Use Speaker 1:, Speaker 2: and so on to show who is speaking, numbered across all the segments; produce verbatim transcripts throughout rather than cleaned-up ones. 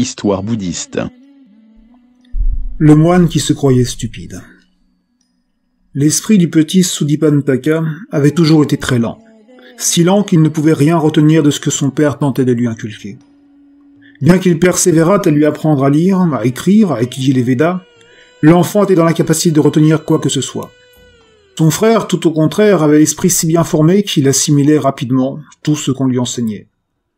Speaker 1: Histoire bouddhiste.
Speaker 2: Le moine qui se croyait stupide. L'esprit du petit Sudipanthaka avait toujours été très lent, si lent qu'il ne pouvait rien retenir de ce que son père tentait de lui inculquer. Bien qu'il persévérât à lui apprendre à lire, à écrire, à étudier les Védas, l'enfant était dans l'incapacité de retenir quoi que ce soit. Son frère, tout au contraire, avait l'esprit si bien formé qu'il assimilait rapidement tout ce qu'on lui enseignait.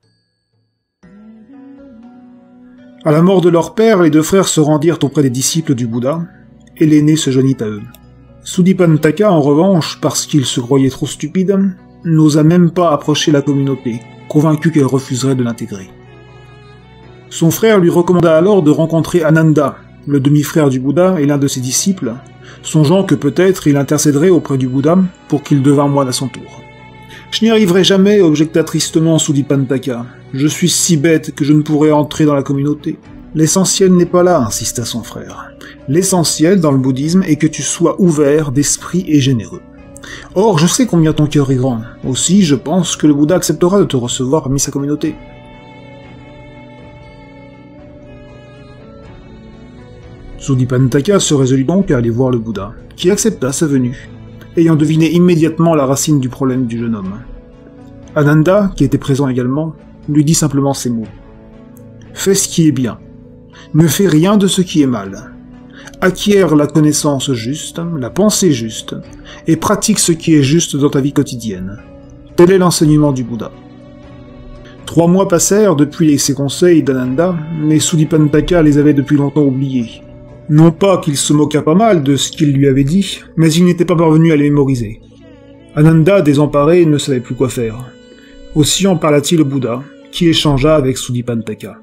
Speaker 2: À la mort de leur père, les deux frères se rendirent auprès des disciples du Bouddha, et l'aîné se joignit à eux. Sudipanthaka, en revanche, parce qu'il se croyait trop stupide, n'osa même pas approcher la communauté, convaincu qu'elle refuserait de l'intégrer. Son frère lui recommanda alors de rencontrer Ananda, le demi-frère du Bouddha et l'un de ses disciples, songeant que peut-être il intercéderait auprès du Bouddha pour qu'il devînt moine à son tour. « Je n'y arriverai jamais, objecta tristement Sudipanthaka. Je suis si bête que je ne pourrai entrer dans la communauté. L'essentiel n'est pas là, insista son frère. L'essentiel dans le bouddhisme est que tu sois ouvert d'esprit et généreux. Or, je sais combien ton cœur est grand. Aussi, je pense que le Bouddha acceptera de te recevoir parmi sa communauté. » Sudipanthaka se résolut donc à aller voir le Bouddha, qui accepta sa venue, ayant deviné immédiatement la racine du problème du jeune homme. Ananda, qui était présent également, lui dit simplement ces mots. « Fais ce qui est bien. Ne fais rien de ce qui est mal. Acquiert la connaissance juste, la pensée juste, et pratique ce qui est juste dans ta vie quotidienne. Tel est l'enseignement du Bouddha. » Trois mois passèrent depuis ces conseils d'Ananda, mais Sudipanthaka les avait depuis longtemps oubliés. Non pas qu'il se moquât pas mal de ce qu'il lui avait dit, mais il n'était pas parvenu à les mémoriser. Ananda, désemparé, ne savait plus quoi faire. Aussi en parla-t-il au Bouddha, qui échangea avec Sudipanthaka.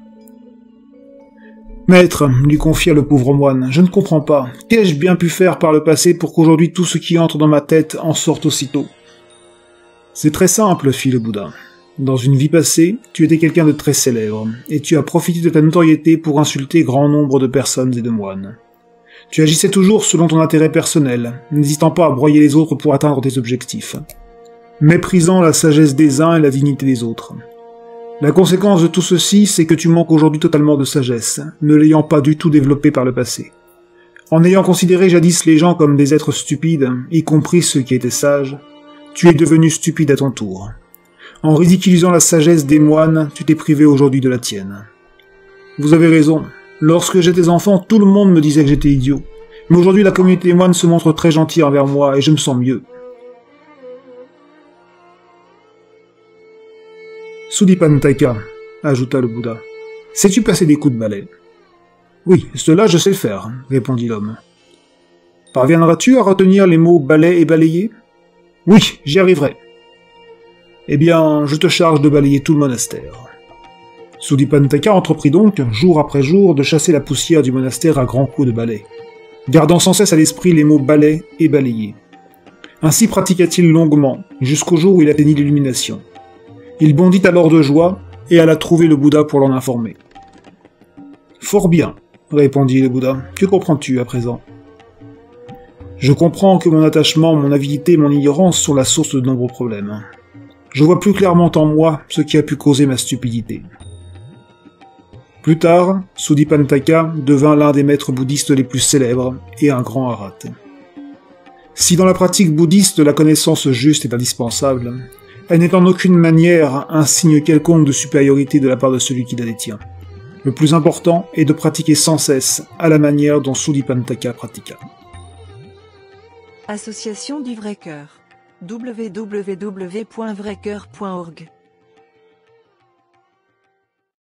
Speaker 2: « Maître, lui confia le pauvre moine, je ne comprends pas. Qu'ai-je bien pu faire par le passé pour qu'aujourd'hui tout ce qui entre dans ma tête en sorte aussitôt ?»« C'est très simple, fit le Bouddha. Dans une vie passée, tu étais quelqu'un de très célèbre, et tu as profité de ta notoriété pour insulter grand nombre de personnes et de moines. Tu agissais toujours selon ton intérêt personnel, n'hésitant pas à broyer les autres pour atteindre tes objectifs, méprisant la sagesse des uns et la dignité des autres. La conséquence de tout ceci, c'est que tu manques aujourd'hui totalement de sagesse, ne l'ayant pas du tout développée par le passé. En ayant considéré jadis les gens comme des êtres stupides, y compris ceux qui étaient sages, tu es devenu stupide à ton tour. En ridiculisant la sagesse des moines, tu t'es privé aujourd'hui de la tienne. Vous avez raison. Lorsque j'étais enfant, tout le monde me disait que j'étais idiot. Mais aujourd'hui, la communauté des moines se montre très gentille envers moi et je me sens mieux. Sudipanthaka, ajouta le Bouddha, sais-tu passer des coups de balai? Oui, cela je sais le faire, répondit l'homme. Parviendras-tu à retenir les mots balai et balayer? Oui, j'y arriverai. Eh bien, je te charge de balayer tout le monastère. Sudipanthaka entreprit donc, jour après jour, de chasser la poussière du monastère à grands coups de balai, gardant sans cesse à l'esprit les mots balai et balayer. Ainsi pratiqua-t-il longuement, jusqu'au jour où il atteignit l'illumination. Il bondit alors de joie, et alla trouver le Bouddha pour l'en informer. « Fort bien, répondit le Bouddha, que comprends-tu à présent ?»« Je comprends que mon attachement, mon avidité et mon ignorance sont la source de nombreux problèmes. Je vois plus clairement en moi ce qui a pu causer ma stupidité. » Plus tard, Sudipanthaka devint l'un des maîtres bouddhistes les plus célèbres et un grand arhate. Si dans la pratique bouddhiste la connaissance juste est indispensable, elle n'est en aucune manière un signe quelconque de supériorité de la part de celui qui la détient. Le plus important est de pratiquer sans cesse à la manière dont Sudipanthaka pratiqua.
Speaker 3: Association du Vrai Cœur. w w w point vrai cœur point org